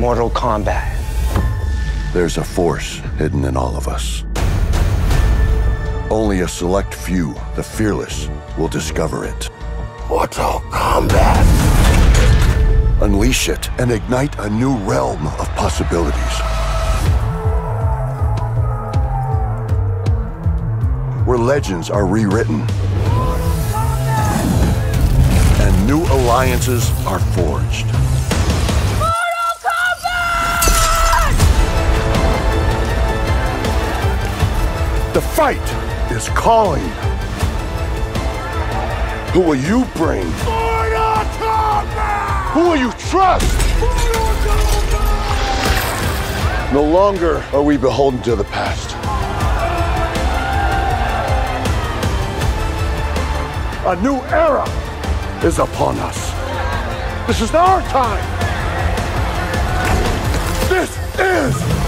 Mortal Kombat. There's a force hidden in all of us. Only a select few, the fearless, will discover it. Mortal Kombat. Unleash it and ignite a new realm of possibilities. Where legends are rewritten and new alliances are forged. Mortal Kombat! The fight is calling. Who will you bring? Mortal Kombat! Who will you trust? Mortal Kombat! No longer are we beholden to the past. A new era is upon us. This is our time. This is